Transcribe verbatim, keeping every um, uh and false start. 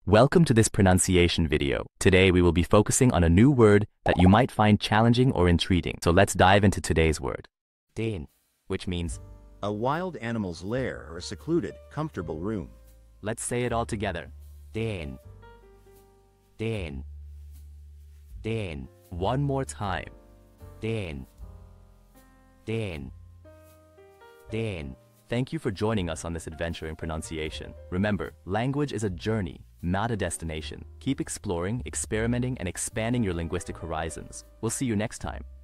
Welcome to this pronunciation video. Today we will be focusing on a new word that you might find challenging or intriguing. So let's dive into today's word. Den, which means a wild animal's lair or a secluded, comfortable room. Let's say it all together. Den. Den. Den. One more time. Den. Den. Den. Thank you for joining us on this adventure in pronunciation. Remember, language is a journey, not a destination. Keep exploring, experimenting, and expanding your linguistic horizons. We'll see you next time.